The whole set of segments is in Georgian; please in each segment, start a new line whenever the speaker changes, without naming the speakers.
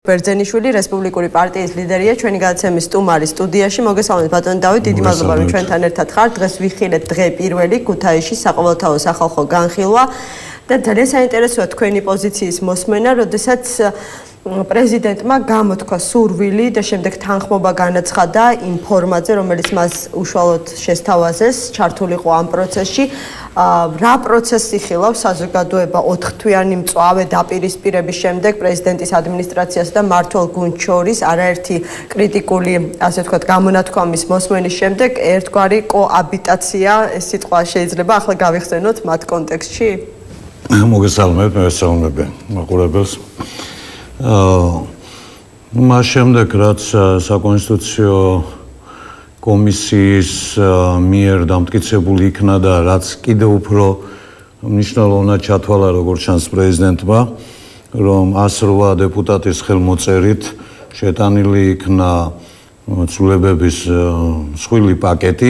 ბერძენიშვილი რესპუბლიკური პარტიის ლიდერია ჩვენი გადაცემის სტუმარი სტუდიაში მოგესალმებით ბატონო დავით დიდი მადლობა რომ ჩვენთან ერთად ხართ დღეს ვიხილეთ დღე პირველი ქუთაისში საყოველთაო სახალხო განხილვა და ძალიან საინტერესოა თქვენი პოზიციის მოსმენა როდესაც პრეზიდენტმა გამოთქვა სურვილი და შემდეგ თანხმობა განაცხადა იმ ფორმატზე რომელიც მას უშუალოდ შესთავაზეს ჩართულიყო ამ პროცესში რა პროცესი ხილავს საზოგადოება 4 თვიანი მწვავე დაპირისპირების შემდეგ პრეზიდენტის ადმინისტრაციას და მმართველ გუნდს შორის არაერთი კრიტიკული ასე ვთქვათ გამონათქვამის მოსმენის შემდეგ ერთგვარი კოაბიტაცია ეს სიტყვა შეიძლება ახლა გავიხსენოთ მათ კონტექსტში
მოგესალმებით მესალმები მაყურებელს მას შემდეგ რაც საკონსტიტუციო კომისიის მიერ დამტკიცებული იქნა და რაც კიდევ უფრო მნიშვნელოვნად ჩათვალა როგორც ჩანს პრეზიდენტმა რომ 108 დეპუტატის ხელმოწერით შეტანილი იქნა ცვლილებების მსხვილი პაკეტი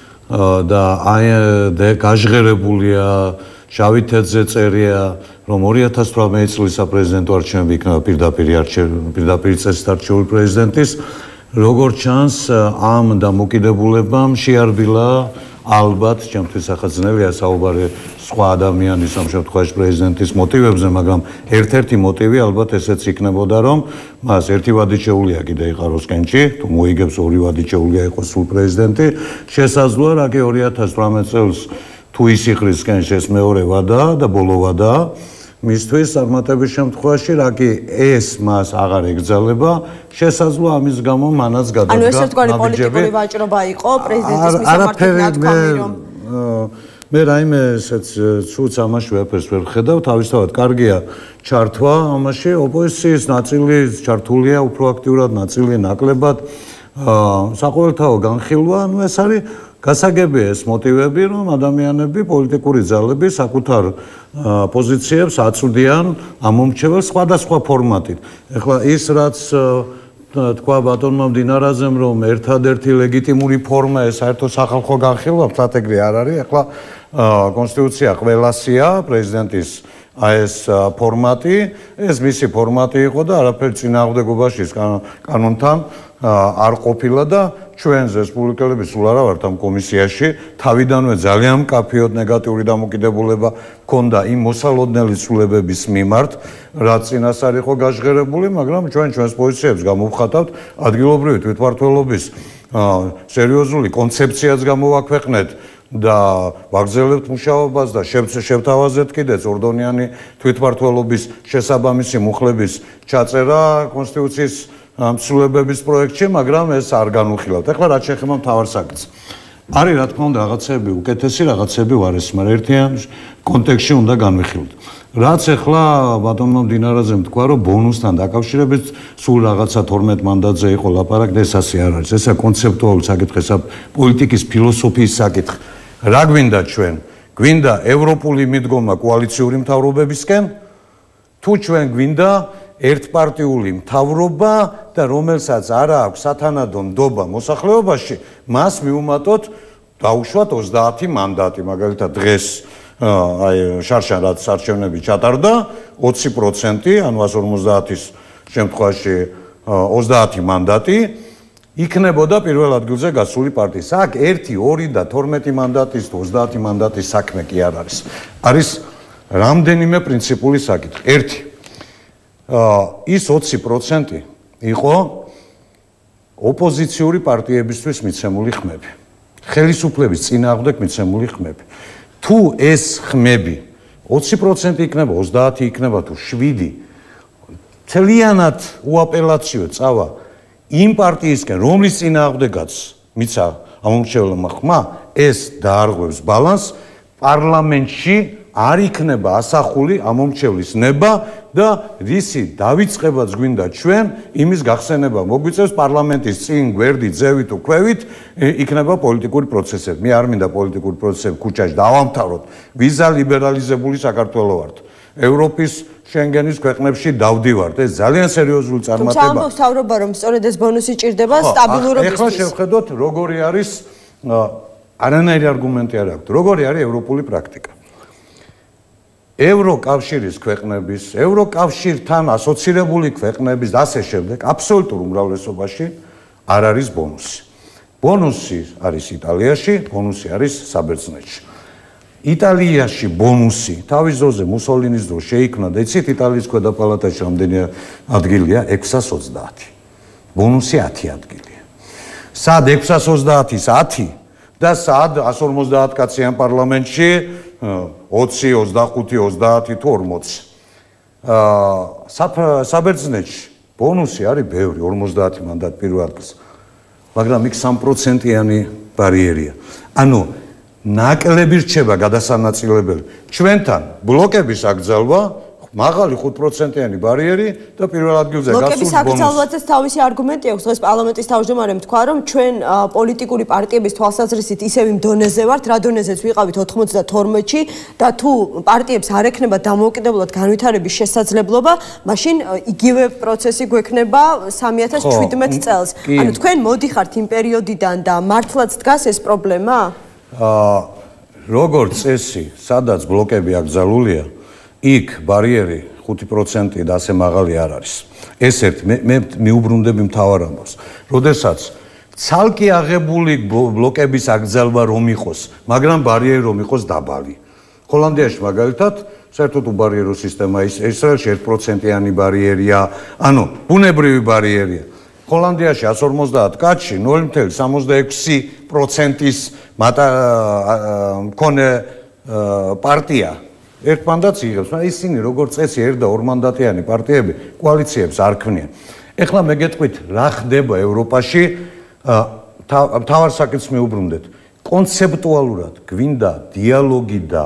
და აი გაჟღერებულია შავი თეთრზე წერია რომ 2018 წლის საპრეზიდენტო არჩევნები იქნება პირდაპირ წესით არჩეული პრეზიდენტის როგორც ჩანს ამ დამოკიდებულებამ შეარბილა ალბათ ჩემთვის ახალძნელია საუბარი სხვა ადამიანის ამ შემთხვევაში პრეზიდენტის მოტივებზე მაგრამ ერთ-ერთი მოტივი ალბათ ესეც იქნებოდა რომ მას ერთი ვადი შეუძლია კიდე იყაროს კენჭი თუ მოიგებს ორი ვადი შეუძლია იყოს სულ პრეზიდენტი შესაძლოა რა კი 2018 წელს თუ ის იყრის კენჭს ეს მეორე ვადაა და ბოლო ვადაა მისთვის წარმატების შემთხვევაში რა კი ეს მას აღარ ეკრძალება შესაძლოა ამის გამო მანაც გადადგა
ანუ ეს ერთგვარი პოლიტიკური ვაჭრობა იყო პრეზიდენტის მისამართი ნათქვამი რომ
მე რაიმე ესეც ცუც ამაში ვაფერს ვერ ხედავ თავისთავად კარგია ჩართვა ამაში ოპოზიციის ნაწილი ჩართულია უფრო აქტიურად ნაწილი ნაკლებად საყოველთაო განხილვა ანუ ეს არის გასაგებია ეს მოტივები რომ ადამიანები პოლიტიკური ძალები საკუთარ პოზიციებს აწვდიან ამომრჩეველს სხვადასხვა ფორმატით. ეხლა ის რაც თქვა ბატონმა მდინარაძემ რომ ერთადერთი ლეგიტიმური ფორმა ეს საერთო სახალხო განხილვა მთლად ეგრე არ არის. ეხლა კონსტიტუცია ყველასია პრეზიდენტის ეს ფორმატი ეს მისი ფორმატი იყო და არაფერი წინააღმდეგობაში კანონთან არ ყოფილა და ჩვენს რესპუბლიკელები სულ არა ვართ ამ კომისიაში თავიდანვე ძალიან მკაფიოდ ნეგატიური დამოკიდებულება ჰქონდა იმ მოსალოდნელი ცვლილებების მიმართ რაც წინასწარ იყო გაჟღერებული მაგრამ ჩვენს პოზიციებს გამოვხატავთ ადგილობრივი თვითმმართველობის სერიოზული კონცეფციაც გამოვაქვეყნეთ და ვაგრძელებთ მუშაობას და შევთავაზეთ კიდეც ორდონიანი თვითმმართველობის შესაბამისი მუხლების ჩაწერა კონსტიტუციის ცვლილებების პროექტში, მაგრამ ეს არ განუხილავთ. ეხლა რაც შეეხება მთავარ საკითხს. არის რა თქმა უნდა რაღაცები უკეთესი, რაღაცები ვარესი, მაგრამ ერთიან კონტექსტში უნდა განვიხილოთ. რაც ეხლა ბატონმა მდინარაძემ თქვა, რომ ბონუსთან დაკავშირებით სულ რაღაცა 12 მანდატზე იყო ლაპარაკი, ეს ასე არ არის. ესა კონცეპტუალური საკითხი, ესა პოლიტიკის ფილოსოფიის საკითხი. რა გვინდა ჩვენ? გვინდა ევროპული მიდგომა კოალიციური მთავრობებისკენ? თუ ჩვენ გვინდა ერთპარტიული მთავრობა და რომელსაც არ აქვს სათანადო ნდობა მოსახლეობაში, მას მიუმატოთ დაუშვათ 30 მანდატი, მაგალითად დღეს აი შარშან რაც არჩევნები ჩატარდა 20%, ანუ 150-ის შემთხვევაში 30 მანდატი იქნებოდა პირველ ადგილზე გასული პარტიის. აქ 1, 2 და 12 მანდატის თუ 30 მანდატის საქმე კი არ არის. არის რამდენიმე პრინციპული საკითხი. 1 ის 20% იყო ოპოზიციური პარტიებისთვის მიცემული ხმები. ხელისუფლების წინააღმდეგ მიცემული ხმები. თუ ეს ხმები 20% იქნება, 30 იქნება თუ 7, თლიანად უაპელაციო წავა იმ პარტიისკენ, რომლის წინააღმდეგაც მიცა ამომრჩეველმა ხმა, ეს დაარღვევს ბალანსს პარლამენტში არ იქნება ასახული ამომრჩევლის ნება და რისი დავიწყებაც გვინდა ჩვენ იმის გახსენება მოგვიწევს პარლამენტის წინ გვერდით ზევით თუ ქვევით იქნება პოლიტიკური პროცესები. მე არ მინდა პოლიტიკური პროცესები ქუჩაში დავამთავროთ. ვიზა ლიბერალიზებული საქართველო ვართ. ევროპის შენგენის ქვეყნებში დავდივართ. ეს ძალიან სერიოზული წარმატება.
თუმცა ამბობს თავრობა რომ სწორედ ეს ბონუსი ჭირდება სტაბილურობისთვის.
ეხლა შევხედოთ როგორი არის არანაირი არგუმენტი არ აქვს. როგორი არის ევროპული პრაქტიკა. ევროკავშირის ქვეყნების, ევროკავშირთან ასოცირებული ქვეყნების და ასე შემდეგ აბსოლუტურ უმრავლესობაში არ არის ბონუსი. ბონუსი არის იტალიაში, ბონუსი არის საბერძნეთში. იტალიაში ბონუსი თავის დროზე მუსოლინის დროს შეიქმნა და იცით იტალიის ქვედაპალატაში რამდენი ადგილია? 620. ბონუსი 10 ადგილია. სად 620-ის 10 და სად 150 კაციან პარლამენტში 20, 25, 30 თუ 40. საბერძნეთში ბონუსი არის ბევრი, 50 მანდატი პირველ ადგილს. მაგრამ იქ 3%-იანი ბარიერია. ანუ ნაკლები რჩება გადასანაწილებელი. ჩვენთან ბლოკების აკრძალვა მაღალი 5%-იანი ბარიერი და პირველ ადგილზე გასულ ბონუსი.
ბლოკების აკრძალვაზეც თავისი არგუმენტი აქვს. დღეს პარლამენტის თავმჯდომარემ თქვა, რომ ჩვენ პოლიტიკური პარტიების თვალსაზრისით ისევ იმ დონეზე ვართ, რა დონეზეც ვიყავით 92-ში და თუ პარტიებს არ ექნება დამოუკიდებლად განვითარების შესაძლებლობა, მაშინ იგივე პროცესი გვექნება 2017 წელს. ანუ თქვენ მოდიხართ იმ პერიოდიდან და მართლაც დგას ეს პრობლემა?
როგორც წესი, სადაც ბლოკები აკრძალულია, იქ ბარიერი 5% და ასე მაღალი არ არის. ეს ერთ მე მიუბრუნდები მთავარ ამბავს. როდესაც ცალკე აღებული ბლოკების აკრძალვა რომ იყოს, მაგრამ ბარიერი რომ იყოს დაბალი. ჰოლანდიაში მაგალითად საერთოდ უბარიერო სისტემა ისრაელში 1%-იანი ბარიერია, ანუ ბუნებრივი ბარიერია. ჰოლანდიაში 150 კაცში 0.66%-ის მქონე პარტია ერთ მანდატს იღებს, მაგრამ ისინი როგორც წესი ერთ და ორ მანდატიანი პარტიები კოალიციებს არ ქმნიან. ეხლა მე გეტყვით, რა ხდება ევროპაში, მთავარ საკითხს მიუბრუნდეთ. კონცეპტუალურად გვინდა დიალოგი და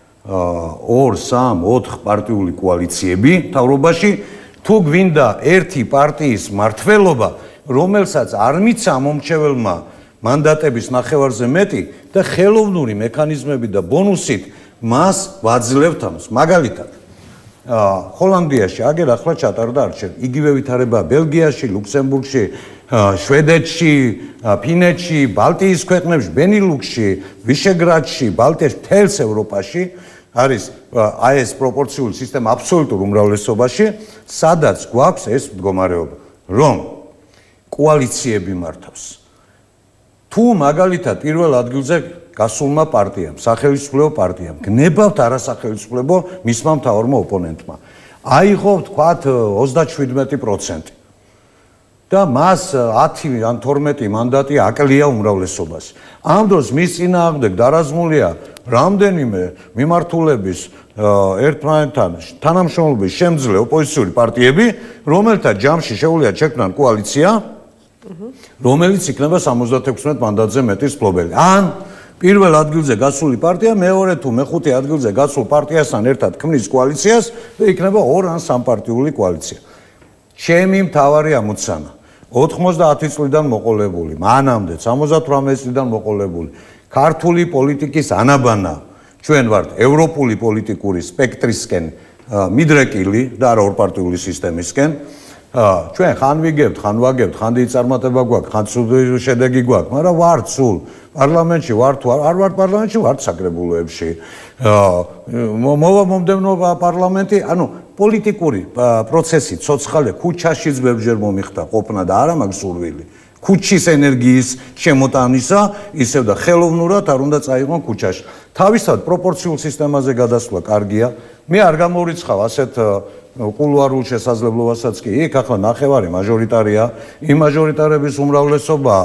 2, 3, 4 პარტიული კოალიციები მთავრობაში, თუ გვინდა ერთი პარტიის მართველობა, რომელსაც არ მიცა მომრჩეველმა მანდატების ნახევარზე მეტი და ხელოვნური მექანიზმები და ბონუსით მას ვაძლევთ ამას. მაგალითად, ჰოლანდიაში აგერ ახლა ჩატარდა არჩევნები. იგივე ვითარება ბელგიაში, ლუქსემბურგში, შვედეთში, ფინეთში, ბალტიის ქვეყნებში, ბენილუქსში, ვიშეგრადში, ბალტიაში, მთელს ევროპაში არის აი ეს პროპორციული სისტემა აბსოლუტურ უმრავლესობაში, სადაც გვაქვს ეს მდგომარეობა, რომ კოალიციები მართავს. თუ მაგალითად პირველ ადგილზე გასულმა პარტიამ, სახელმწიფო პარტიამ, გნებავთ არასახელმწიფო მისმა მთავარმა ოპონენტმა. აიღო თქვათ 37% და მას 10 ან 12 მანდატი აკლია უმრავლესობას. ამ დროს მის წინააღმდეგ დარაზმულია რამდენიმე მიმართულების ერთმანეთთან თანამშრომლობის შემძლე ოპოზიციური პარტიები, რომელთა ჯამში შეუძლიათ შექმნან კოალიცია, რომელიც იქნება 76 მანდატზე მეტის მფლობელი. ან პირველ ადგილზე გასული პარტია მეორე თუ მეხუთე ადგილზე გასულ პარტიასთან ერთად ქმნის კოალიციას და იქნება 2 ან 3 პარტიული კოალიცია. ჩემი მთავარი ამოცანა 90 წლიდან მოყოლებული, მანამდე 78 წლიდან მოყოლებული ქართული პოლიტიკის ანაბანა ჩვენ ვართ ევროპული პოლიტიკური სპექტრისკენ მიდრეკილი და არა ორპარტიული სისტემისკენ. ჩვენ ხან ვიგებთ, ხან ვაგებთ, ხან დიწარმატება გვაქვს, ხან შედეგი გვაქვს, მაგრამ ვართ სულ პარლამენტში, ვართ თუ არ ვართ პარლამენტში, ვართ საკრებულოებში. მომდევნო პარლამენტი, ანუ პოლიტიკური პროცესი ცოცხალე ქუჩაშიც ბევრჯერ მომიხდა ყოფნა და არა მაგ სურვილი. ქუჩის ენერგიის შემოტანისა, ისევ და ხელოვნურად არ უნდა წაიღონ ქუჩაში. თავისთავად პროპორციულ სისტემაზე გადასვლა კარგია. მე არ გამორიცხავ ასეთ კულუარულ შესაძლებლობასაც კი. იქ ახლა ნახევარი მაჟორიტარია, იმ მაჟორიტარების უმრავლესობა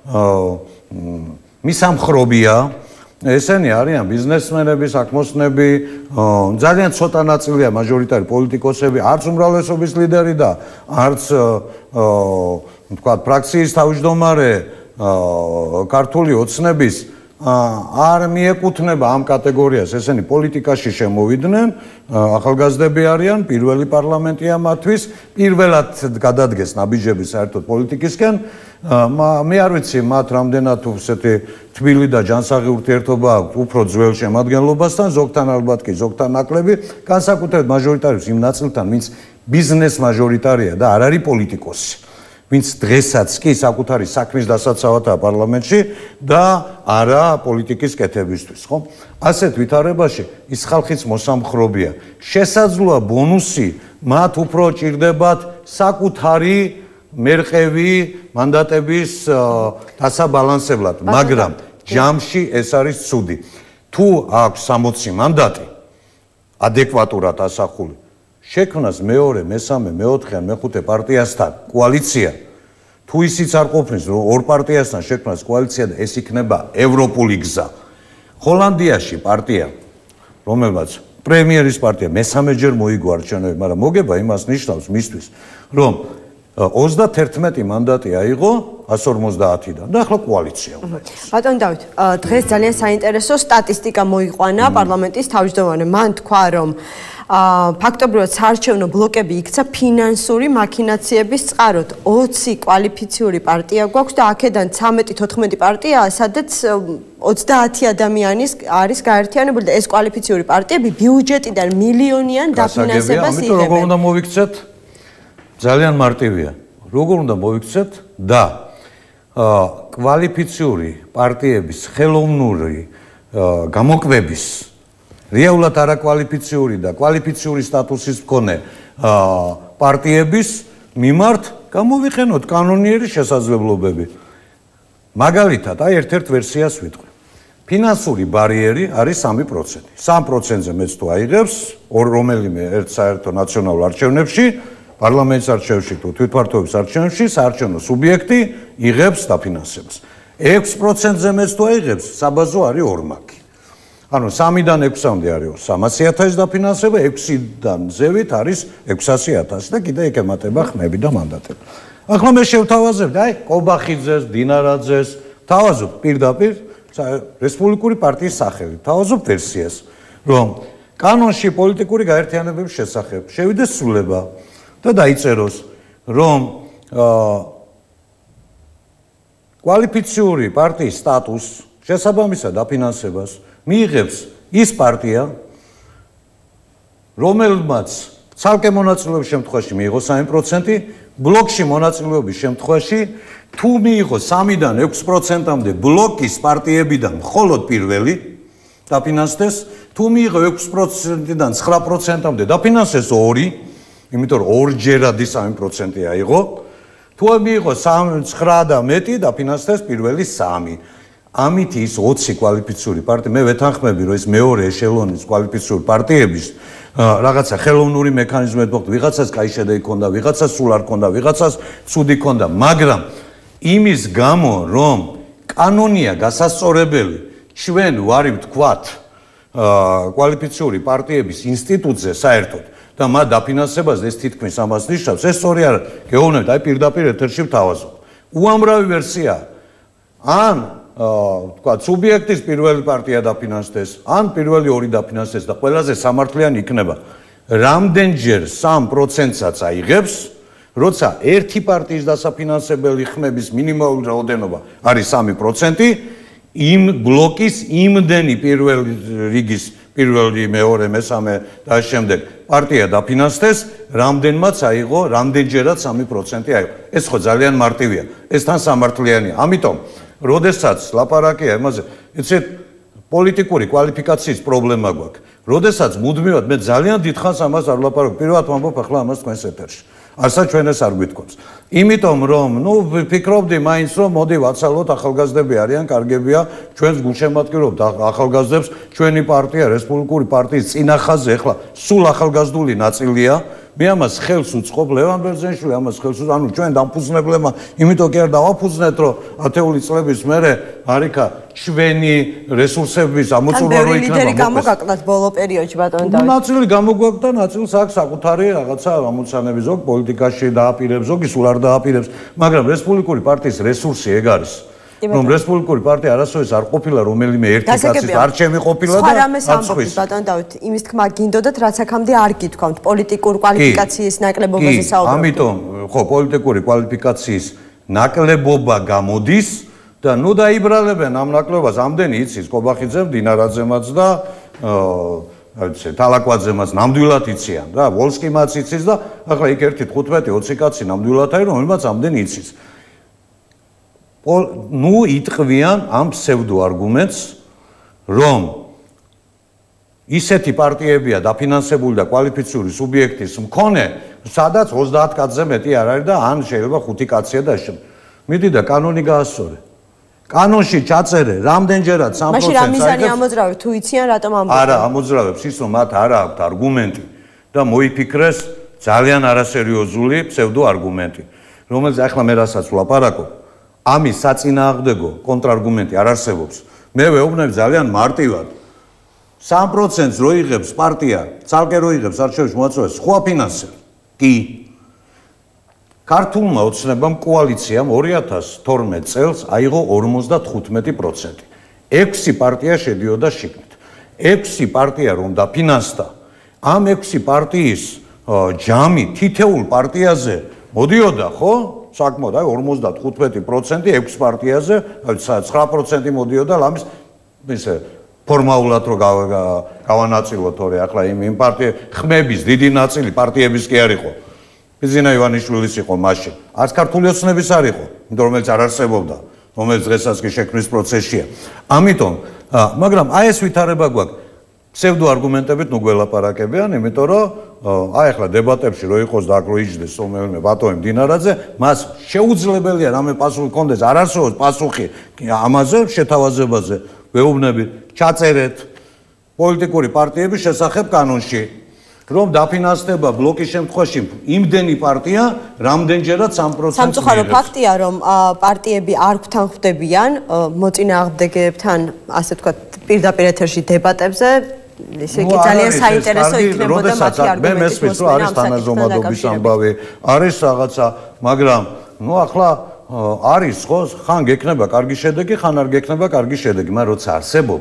მისამხრობია. ესენი არიან ბიზნესმენები, საქმოსნები, ძალიან ცოტა ნაწილია მაჟორიტარი პოლიტიკოსები, არც უმრავლესობის ლიდერი და არც თქვათ ფრაქციის თავმჯდომარე ქართული ოცნების არ მიეკუთვნება ამ კატეგორიას. ესენი პოლიტიკაში შემოვიდნენ, ახალგაზრდები არიან, პირველი პარლამენტია მათთვის, პირველად გადადგეს ნაბიჯები საერთოდ პოლიტიკისკენ. მე არ ვიცი მათ რამდენად ესეთი თბილი და ჯანსაღი ურთიერთობა აქვს უფრო ძველ შემადგენლობასთან, ზოგთან ალბათ კი, ზოგთან ნაკლები, განსაკუთრებით მაჟორიტარებს იმ ნაწილთან, ვინც ბიზნეს მაჟორიტარია და არ არის პოლიტიკოსი. ვინც დღესაც კი საკუთარი საქმის დასაცავადაა პარლამენტში და არა პოლიტიკის კეთებისთვის, ხო? ასეთ ვითარებაში ის ხალხიც მოსამხრობია. შესაძლოა ბონუსი მათ უფრო ჭირდებათ საკუთარი მერყევი მანდატების დასაბალანსებლად, მაგრამ ჯამში ეს არის ცუდი. თუ აქვს 60 მანდატი ადეკვატურად ასახული, შექმნას მეორე, მესამე, მეოთხე ან მეხუთე პარტიასთან კოალიცია, თუ ისიც არ ყოფნის, რომ ორ პარტიასთან შექმნას კოალიცია და ეს იქნება ევროპული გზა. ჰოლანდიაში პარტია, რომელმაც პრემიერის პარტია მესამეჯერ მოიგო არჩევნები, მაგრამ მოგება იმას ნიშნავს მისთვის, რომ 31 მანდატი აიღო 150-დან და ახლა კოალიცია უნდა.
ბატონ დავით, დღეს ძალიან საინტერესო სტატისტიკა მოიყვანა პარლამენტის თავმჯდომარემ. მან თქვა, რომ ფაქტობრივად საარჩევნო ბლოკები იქცა ფინანსური მაქინაციების წყაროდ. 20 კვალიფიციური პარტია გვაქვს და აქედან 13-14 პარტიაა, სადაც 30 ადამიანის არის გაერთიანებული და ეს კვალიფიციური პარტიები ბიუჯეტიდან მილიონიან დაფინანსებას იღებენ.
ამიტომ როგორ უნდა მოვიქცეთ? ძალიან მარტივია. როგორ უნდა მოვიქცეთ და კვალიფიციური პარტიების ხელოვნური გამოკვების რეალურად არაკვალიფიციური და კვალიფიციური სტატუსის მქონე პარტიების მიმართ გამოვიყენოთ კანონიერი შესაძლებლობები. მაგალითად, აი ერთ-ერთ ვერსიას ვიტყვი. ფინანსური ბარიერი არის 3%. 3%-ზე მეც თუ აიღებს რომელიმე ერთ საერთო ნაციონალურ არჩევნებში, პარლამენტის არჩევნებში თუ თვითმმართველობის არჩევნებში საარჩევნო სუბიექტი იღებს დაფინანსებას. 6%-ზე მეც თუ აიღებს, საბაზო არის ორმაგი. ანუ 3-დან 6-მდე არის 300.000 დაფინანსება, 6-დან ზევით არის 600.000 და კიდე იქ ემატება ხმები და მანდატები. ახლა მე შევთავაზებდი, აი, კობახიძეს, დინარაძეს, თავაზობ პირდაპირ რესპუბლიკური პარტიის სახელით, თავაზობ ვერსიას, რომ კანონში პოლიტიკური გაერთიანებების შესახებ შევიდეს ცვლილება და დაიწეროს, რომ კვალიფიციური პარტიის სტატუსს შესაბამისად დაფინანსებას მიიღებს ის პარტია, რომელმაც ცალკე მონაწილეობის შემთხვევაში მიიღო 3%, ბლოკში მონაწილეობის შემთხვევაში თუ მიიღო 3-დან 6%-მდე ბლოკის პარტიებიდან მხოლოდ პირველი დაფინანსდეს, თუ მიიღო 6%-დან 9%-მდე დაფინანსეს 2, იმიტომ რომ ორჯერადი 3% აიღო, თუ მიიღო 9 და მეტი დაფინანსდეს პირველი 3. ამით ის 20 კვალიფიციური პარტია, მე ვეთანხმები, რომ ეს მეორე ეშელონის კვალიფიციური პარტიების რაღაცა ხელოვნური მექანიზმები მოხდა, ვიღაცას კაი შედეგი ჰქონდა, ვიღაცას სულ არ ჰქონდა, ვიღაცას ცუდი ჰქონდა, მაგრამ იმის გამო, რომ კანონია გასასწორებელი, ჩვენ ვარ ვთქვათ კვალიფიციური პარტიების ინსტიტუტზე საერთოდ და მათ დაფინანსებას ეს თითქმის ამას ნიშნავს, ეს სწორი არ გეუბნებით, აი პირდაპირ ეთერში ვთავაზობ. უამრავი ვერსია. ან თქვა სუბიექტის პირველი პარტია დაფინანსდეს, ან პირველი ორი დაფინანსდეს და ყველაზე სამართლიანი იქნება. რამდენჯერ 3%-საც აიღებს, როცა ერთი პარტიის დასაფინანსებელი ხმების მინიმალური რაოდენობა არის 3%, იმ ბლოკის იმდენი პირველი რიგის პირველი, მეორე, მესამე და შემდეგ პარტია დაფინანსდეს, რამდენმაც აიღო, რამდენჯერაც 3% აიღო. ეს ხო ძალიან მარტივია, ეს თან სამართლიანია. ამიტომ როდესაც ლაპარაკია იმაზე, იცით, პოლიტიკური კვალიფიკაციის პრობლემა გვაქვს. როდესაც მუდმივად მე ძალიან დიდხანს ამას არ ვლაპარაკობ, პირველად ვამბობ ახლა ამას თქვენს ეთერში. არსაც ჩვენ ეს არ გვითქვამს. იმიტომ რომ, ვფიქრობდი მაინც რომ მოდი ვაცალოთ, ახალგაზრდები არიან, კარგებია, ჩვენს გულშემატკივრობთ ახალგაზრდებს, ჩვენი პარტია, რესპუბლიკური პარტიის წინახაზე, ახლა სულ ახალგაზრდული ნაწილია. მე ამას ხელს უწყობ, ლევან ბერძენიშვილი ამას ხელს უწყობს, ანუ ჩვენ დამფუძნებლებმა, იმიტომ კი არ დავაფუძნეთ, რომ ათეული წლების მერე არიქა ჩვენი რესურსების ამოწურვა რო იქნება.
ლიდერი გამოგაკლათ ბოლო პერიოდში ბატონ დავით.
ნაწილი გამოგვაქვს და ნაწილს აქვს საკუთარი რაღაცა ამოცანები, ზოგი პოლიტიკაში დააპირებს, ზოგი სულ არ დააპირებს, მაგრამ რესპუბლიკური პარტიის რესურსი ეგ არის. რომ რესპუბლიკური პარტია არასოდეს არ ყოფილა რომელიმე ერთი კაცის არჩევი ყოფილა და აწვის.
ბატონ დავით, იმის თქმა გინდოდათ, რაც აქამდე არ გითქვამთ, პოლიტიკურ კვალიფიკაციის ნაკლებობაზე საუბრობთ.
ამიტომ, ხო, პოლიტიკური კვალიფიკაციის ნაკლებობა გამოდის და ნუ დაიბრალებენ ამ ნაკლებობას, ამდენი იცის კობახიძემ, დინარაძემაც და თალაკვაძემაც ნამდვილად იციან რა, ვოლსკიმაც იცის და ახლა იქ 1-15-20 კაცი ნამდვილად არის, რომელმაც ამდენი იცის. ნუ იტყვიან ამ ფსევდო არგუმენტს, რომ ისეთი პარტიებია დაფინანსებული და კვალიფიციური სუბიექტის მქონე, სადაც 30 კაცზე მეტი არ არის და ან შეიძლება 5 კაცია და შენ. მიდი და კანონი გაასწორე. კანონში ჩაწერე, რამდენჯერად 3%.
მაშინ რა მიზანი ამოძრავებს, თუ იციან რატომ ამბობენ?
არა, ამოძრავებს ის, რომ მათ არ აქვთ არგუმენტი და მოიფიქრეს ძალიან არასერიოზული ფსევდო არგუმენტი, რომელიც ახლა მე რასაც ვლაპარაკობ, ამის საწინააღმდეგო კონტრარგუმენტი არ არსებობს. მე ვეუბნები ძალიან მარტივად. 3%-ს რო იღებს პარტია, ცალკე რო იღებს არჩევნებში მოაწოდებს, ხო აფინანსებს? კი. ქართულმა ოცნებამ კოალიციამ 2012 წელს აიღო 55%. 6 პარტია შედიოდა შიგნით. 6 პარტია რომ დაფინანსდა, ამ 6 პარტიის ჯამი თითოეულ პარტიაზე მოდიოდა, ხო? საკმაოდ, აი 55% 6 პარტიაზე, 9% მოდიოდა ლამის ისე ფორმალურად რო გავანაწილოთ, თორე ახლა იმ პარტია ხმების დიდი ნაწილი პარტიების კი არ იყო. ბიზინა ივანიშვილის იყო მაშინ. არც ქართული ოცნების არ იყო, რომელიც არ არსებობდა, რომელიც დღესაც კი შექმნის პროცესშია. ამიტომ, მაგრამ აი ეს ვითარება გვაქვს. ფსევდო არგუმენტებით ნუ გველაპარაკებიან, იმიტომ რომ აი ახლა დებატებში რო იყოს და აქ რო იჯდეს რომელიმე ბატონი მდინარაძე, მას შეუძლებელია რამე პასუხი კონდეს, არ არსებობს პასუხი ამაზე, შეთავაზებაზე. ვეუბნებით, ჩაწერეთ პოლიტიკური პარტიების შესახებ კანონში, რომ დაფინანსდება ბლოკის შემთხვევაში იმდენი პარტია, რამდენჯერად 3%.
სამწუხარო ფაქტია, რომ პარტიები არ გვთანხმდებიან მოწინააღმდეგეებთან, ასე ვთქვათ, პირდაპირ ეთერში დებატებზე. ესე იგი ძალიან საინტერესო იქნებოდა მათი არგუმენტი.
მე მესმის, რომ არის თანაზომადობის ამბავი, არის რაღაცა, მაგრამ ნუ ახლა არის ხო, ხან გექნება კარგი შედეგი, ხან არ გექნება კარგი შედეგი, მაგრამ როცა არსებობ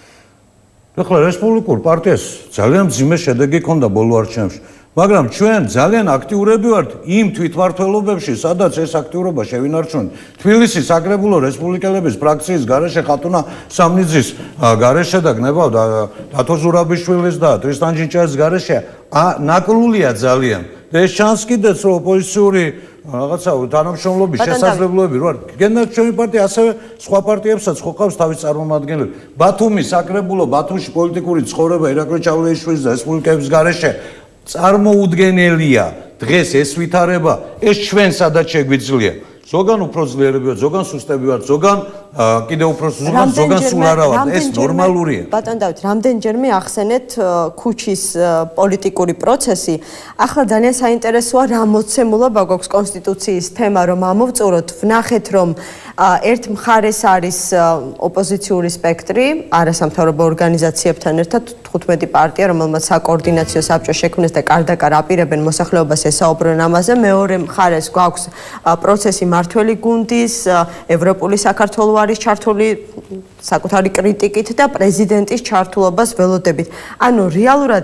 ახლა რესპუბლიკურ პარტიას ძალიან მძიმე შედეგი ჰქონდა ბოლო არჩევნებში, მაგრამ ჩვენ ძალიან აქტიურები ვართ იმ თვითმმართველობებში, სადაც ეს აქტიურობა შევინარჩუნეთ. თბილისის საკრებულო რესპუბლიკელების ფრაქციის გარეშე ხათუნა სამნიძის გარეშე და გნებავ დათო ზურაბიშვილის და ტრისტან ჯინჭაძის გარეშე ნაკლულია ძალიან. და ეს ჩანს კიდეც რომ ოპოზიციური რაღაცა თანამშრომლობის შესაძლებლობები რო არის. გენერალ ჩვენი პარტია ასევე სხვა პარტიებსაც ხო ყავს თავის წარმომადგენლები. ბათუმის საკრებულო, ბათუმში პოლიტიკური ცხოვრება ირაკლი ჩავლეიშვილის და რესპუბლიკების გარეშე წარმოუდგენელია. დღეს ეს ვითარება, ეს ჩვენ სადაც შეგვიძლია. ზოგან უფრო ძლიერები ვართ, ზოგან სუსტები ვართ, ზოგან კიდევ უფრო ზოგან სულ არა ვართ. ეს ნორმალურია.
ბატონ დავით, რამდენჯერმე ახსენეთ ქუჩის პოლიტიკური პროცესი. ახლა ძალიან საინტერესოა რა მოცემულობა გვაქვს კონსტიტუციის თემა რომ ამოვწუროთ. ვნახეთ რომ ერთ მხარეს არის ოპოზიციური სპექტრი, არასამთავრობო ორგანიზაციებთან ერთად 15 პარტია, რომელმაც საკოორდინაციო საბჭო შექმნეს და კარდაკარ აპირებენ მოსახლეობას ესაუბრონ ამაზე. მეორე მხარეს გვაქვს პროცესი მართველი გუნდის, ევროპული საქართველო არის ჩართული საკუთარი კრიტიკით და პრეზიდენტის ჩართულობას ველოდებით. ანუ რეალურად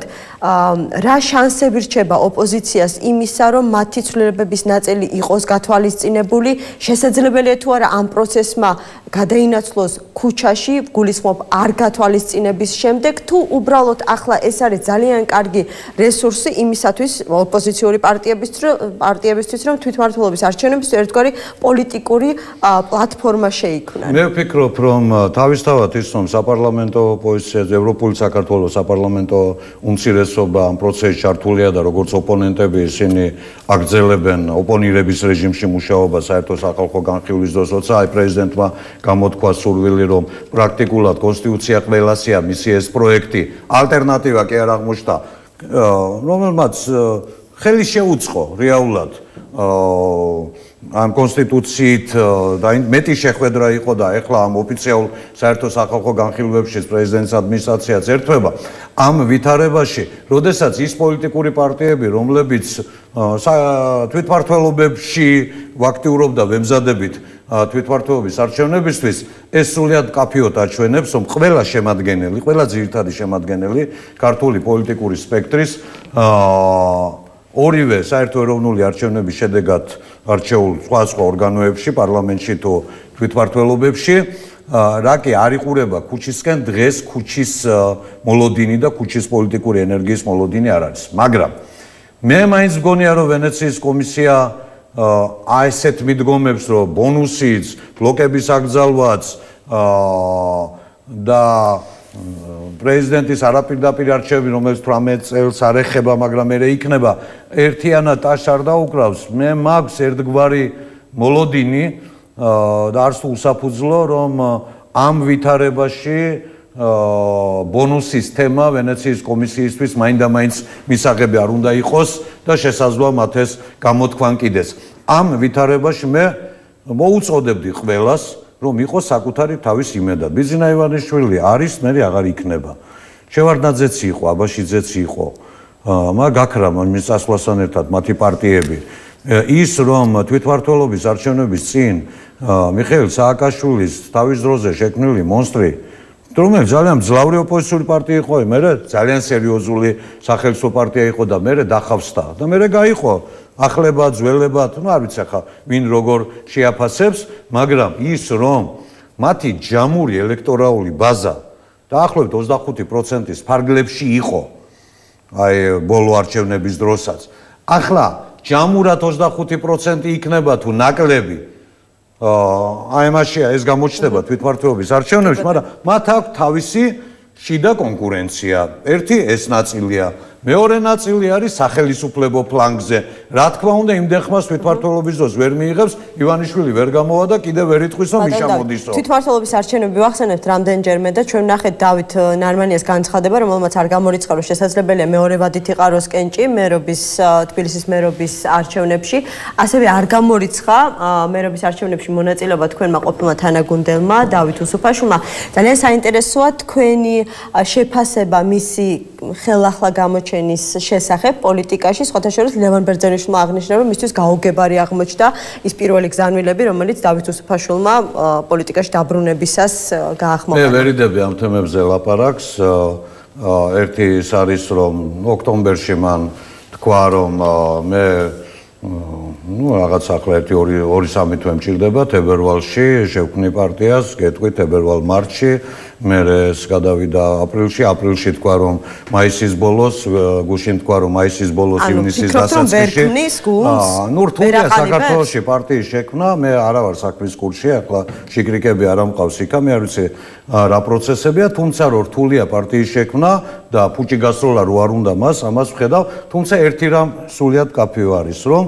რა შანსები რჩება ოპოზიციას იმისა, რომ მათი ცვლილებების ნაწილი იყოს გათვალისწინებული, შესაძლებელია თუ არა ამ პროცესმა გადაინაცვლოს ქუჩაში, გულისხმობ არ გათვალისწინების შემდეგ, თუ უბრალოდ ახლა ეს არის ძალიან კარგი რესურსი იმისათვის ოპოზიციური პარტიებისთვის, რომ თვითმმართველობის არჩევნებისთვის ერთგვარი პოლიტიკური პლატფორმა შეიქმნან.
მე ვფიქრობ, რომ თავისთავად ის რომ საპარლამენტო ოპოზიცია, ევროპული საქართველოს საპარლამენტო უმცირესობა ამ პროცესში ჩართულია და როგორც ოპონენტები ისინი აგრძელებენ ოპონირების რეჟიმში მუშაობა საერთო სახალხო განხილვის დროს, როცა აი პრეზიდენტმა გამოთქვა სურვილი, რომ პრაქტიკულად კონსტიტუცია ყველასია, მისი ეს პროექტი ალტერნატივა კი არ აღმოჩნდა, რომელმაც ხელი შეუწყო რეალურად ამ კონსტიტუციით და მეტი შეხვედრა იყო და ეხლა ამ ოფიციალურ საერთო სახალხო განხილვებში პრეზიდენტის ადმინისტრაციაც ერთვება ამ ვითარებაში, როდესაც ის პოლიტიკური პარტიები, რომლებიც თვითმმართველობებში ვაქტიურობდა ვემზადებით თვითმმართველობის არჩევნებისთვის, ეს სრულად კაფიოდ აჩვენებს, რომ ყველა შემადგენელი, ყველა ძირითადი შემადგენელი ქართული პოლიტიკური სპექტრის ორივე საერთო ეროვნული არჩევნების შედეგად არჩეულ სხვა ორგანოებში, პარლამენტში თუ თვითმმართველობებში რა კი არ იყურება ქუჩისკენ დღეს ქუჩის მოლოდინი და ქუჩის პოლიტიკური ენერგიის მოლოდინი არ არის. მაგრამ მე მაინც მგონია რომ ვენეციის კომისია ესეთ მიდგომებს რომ ბონუსიც, ბლოკების აკრძალვაც და პრეზიდენტის არაპირდაპირ არჩევანი რომელიც 18 წელს არ ეხება, მაგრამ მე იქნება ერთიანად ტაშ არ დაუკრავს. მე მაქვს ერთგვარი მოლოდინი და არც თუ უსაფუძვლო რომ ამ ვითარებაში ბონუსის თემა ვენეციის კომისიისთვის მაინდა-მაინც მისაღები არ უნდა იყოს და შესაძლოა მათ ეს გამოთქვან კიდეს. ამ ვითარებაში მე მოუწოდებდი ყველას რომ იყოს საკუთარი თავის იმედად. ბიზინა ივანიშვილი არის, მე აღარ იქნება. შევარდნაძეც იყო, აბაშიძეც იყო. გაქრა მის წასვლასთან ერთად მათი პარტიები. ის რომ თვითმმართველობის არჩევნების წინ მიხეილ სააკაშვილის თავის დროზე შექმნილი მონსტრი, რომელიც ძალიან მძლავრი ოპოზიციური პარტია იყო, მე ძალიან სერიოზული სახელმწიფო პარტია იყო და მე დახავსდა და მე გაიყო ახლებად, ძველებად, არ ვიცი ახლა ვინ როგორ შეაფასებს, მაგრამ ის რომ მათი ჯამური ელექტორალური ბაზა დაახლოებით 25%-ის ფარგლებში იყო აი ბოლო არჩევნების დროსაც. ახლა ჯამურად 25% იქნება თუ ნაკლები აი მაშია ეს გამოჩნდება თვითმმართველობის არჩევნებში, მაგრამ მათ აქვს თავისი შიდა კონკურენცია. ერთი ეს ნაწილია, მეორე ნაწილი არის სახელისუფლებო ფლანგზე. რა თქმა უნდა, იმდენ ხმას თვითმმართველობის დროს ვერ მიიღებს, ივანიშვილი ვერ გამოვა და კიდევ ვერ იტყვის რომ იშამოდისო.
თვითმმართველობის არჩევნები ვახსენებთ რამდენჯერმე და ჩვენ ნახეთ დავით ნარმანიას განცხადება, რომელმაც არ გამორიცხა რომ შესაძლებელია მეორე ვადით იყაროს კენჭი მერობის თბილისის მერობის არჩევნებში. ასევე არ გამორიცხა მერობის არჩევნებში მონაწილეობა თქვენმა ყოფილმა თანაგუნდელმა დავით უსუფაშვილმა. ძალიან საინტერესოა თქვენი შეფასება მისი ხელახლა გამოჩენის შესახებ პოლიტიკაში, სხვათა შორის ლევან ბერძენიშვილმა აღნიშნა, რომ მისთვის გაუგებარი აღმოჩნდა ის პირველი გზავნილები, რომელიც დავით უსუფაშვილმა პოლიტიკაში დაბრუნებისას გაახმოვანა.
მე ვერიდები ამ თემებზე ლაპარაკს. ერთი ის არის, რომ ოქტომბერში მან თქვა, რომ მე რაღაც ახლა 1-2-3 თვე მჭირდება თებერვალში შევქმნი პარტიას, გეტყვი თებერვალ-მარტში, მე ეს გადავიდა აპრილში თქვა რომ მაისის ბოლოს, გუშინ თქვა რომ მაისის ბოლოს ივნისის დასაწყისში. ნუ რთულია საქართველოში პარტიის შექმნა, მე არა ვარ საქმის კურსში, ახლა შიკრიკები არ ამყავს იქა, მე არ ვიცი რა პროცესებია, თუმცა რომ რთულია პარტიის შექმნა და ფუჭი გასროლა რო არ უნდა მას, ამას ვხედავ, თუმცა ერთი რამ სულიად კაფეო არის, რომ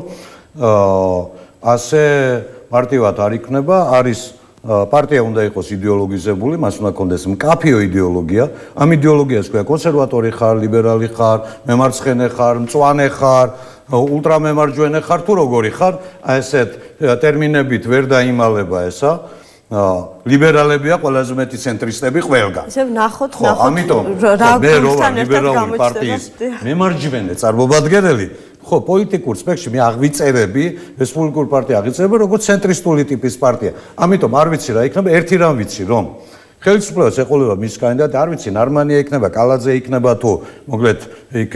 ასე მარტივად არ იქნება, არის პარტია უნდა იყოს იდეოლოგიზებული, მას უნდა კონდეს მკაფიო იდეოლოგია. ამ იდეოლოგიას ქვია კონსერვატორი ხარ, ლიბერალი ხარ, მემარცხენე ხარ, მწვანე ხარ, ულტრამემარჯვენე ხარ, თუ როგორი ხარ, ესეთ ტერმინებით ვერ დაიმალება ესა. ლიბერალებია ყველაზე მეტი ცენტრისტები ყველგან.
ისევ ნახოთ,
ამიტომ მე რო ვარ ლიბერალური პარტიის მემარჯვენე წარმომადგენელი, ხო, პოლიტიკურ სპექტრში მე აღვიწერები, რესპუბლიკური პარტია აღვიწერება როგორც ცენტრისტული ტიპის პარტია. ამიტომ არ ვიცი რა იქნება, ერთი რამ ვიცი, რომ ხელისუფლებას ეყოლება მის კანდიდატი, არ ვიცი, ნარმანია იქნება, კალაძე იქნება თუ მოკლედ იქ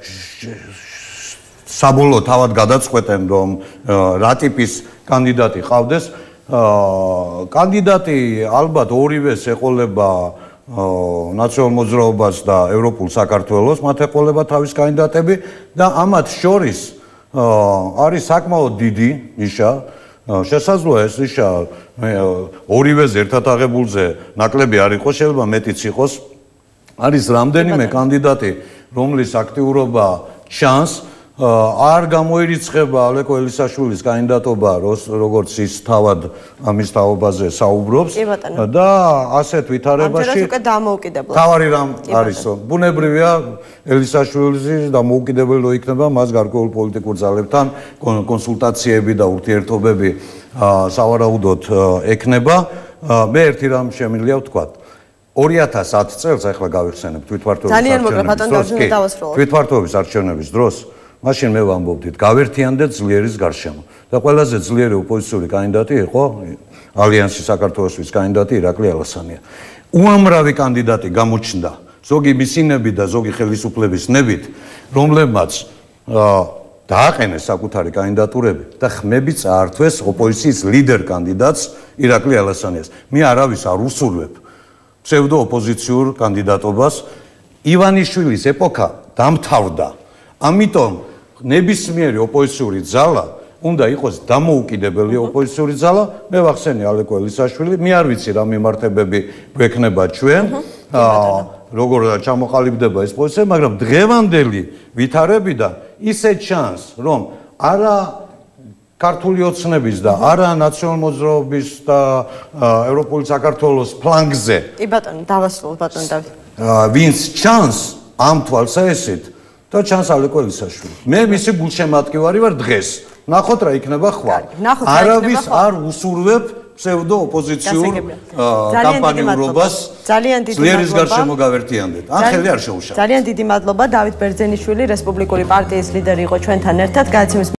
საბოლოო თავად გადაწყვეტენ, რომ რა ტიპის კანდიდატი ყავდეს. კანდიდატი ალბათ ორივეს ეყოლება ნაციონალურ მოძრაობას და ევროპულ საქართველოს, მათ ეყოლება თავის კანდიდატები და ამათ შორის არის საკმაოდ დიდი ნიშა. შესაძლოა ეს ნიშა ორივეს ერთად აღებულზე ნაკლები არ იყოს, შეიძლება მეტიც იყოს. არის რამდენიმე კანდიდატი, რომლის აქტიურობა ჩანს, არ გამოირიცხება ალეკო ელისაშვილის კანდიდატობა, როგორც ის თავად ამის თაობაზე საუბრობს და ასეთ ვითარებაში თავარი რამ არის, ბუნებრივია ელისაშვილის დამოუკიდებელი რო იქნება, მას გარკვეულ პოლიტიკურ ძალებთან კონსულტაციები და ურთიერთობები სავარაუდოდ ექნება. მე ერთი რამ შემიძლია ვთქვა. 2010 წელს ახლა გავიხსენებ თვითმმართველობის არჩევნების დროს მაშინ მე ვამბობდით, გავერთიანდეთ ძლიერის გარშემო. და ყველაზე ძლიერი ოპოზიციური კანდიდატი იყო ალიანსის საქართველოსთვის კანდიდატი ირაკლი ალასანია. უამრავი კანდიდატი გამოჩნდა, ზოგი მისინები და ზოგი ხელისუფლების ნებით, რომლებმაც დააყენეს საკუთარი კანდიდატურები და ხმები წაართვეს ოპოზიციის ლიდერ კანდიდატს ირაკლი ალასანიას. მე არავის არ უსურვებ ფსევდო ოპოზიციურ კანდიდატობას. ივანიშვილის ეპოქა დამთავრდა. ამიტომ ნებისმიერი ოპოზიციური ძალა უნდა იყოს დამოუკიდებელი ოპოზიციური ძალა. მე ვახსენე ალეკო ელისაშვილი, მე არ ვიცი რა მიმართებები გვექნება ჩვენ. როგორ ჩამოყალიბდება ეს პოზიცია, მაგრამ დღევანდელი ვითარებიდან ისე ჩანს, რომ არა ქართული ოცნების და არა ნაციონალ მოძრაობის და ევროპული საქართველოს ფლანგზე.
კი ბატონო, დავასრულოთ ბატონო დავით.
ვინც ჩანს ამ თვალსაჩინით და ჩანს ალეკო ელისაშვილი. მე მისი გულშემატკივარი ვარ დღეს. ნახოთ რა იქნება ხვალ. არავის არ უსურვებ ფსევდო ოპოზიციურ კამპანიურობას ძლიერის გარშემო გავერთიანდეთ. ან ხელი არ შეუშალეთ.
ძალიან დიდი მადლობა დავით ბერძენიშვილი, რესპუბლიკური პარტიის ლიდერი იყო ჩვენთან ერთად.